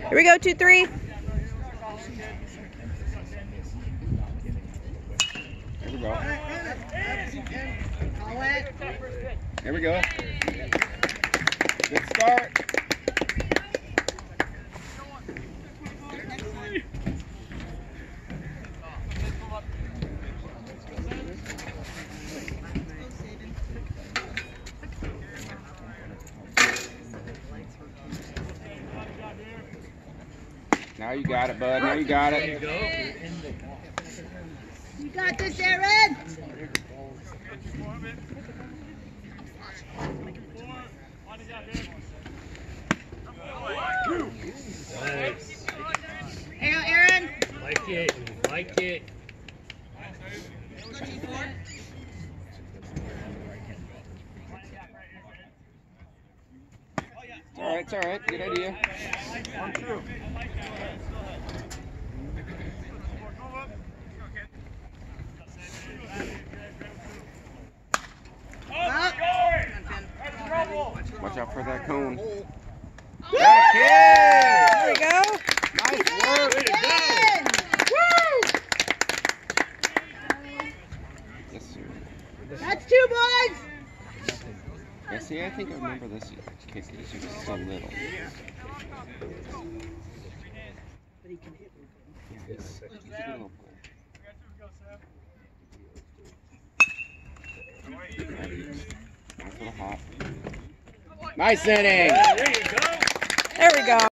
Here we go, 2-3. Here we go. Here we go. Good start. Now you got it, bud. Now you got it. You got this, Aaron. Nice. Aaron. Like it. Like it. It's all right. It's all right. Good idea. Watch out for that cone. Got a kid! There we go. Nice work. Way to go. Yes, sir. That's 2 boys. Yeah, see, I think I remember this kick. She was so little. Yeah, he's a little bull. Nice little hop. Nice inning! There you go. There we go.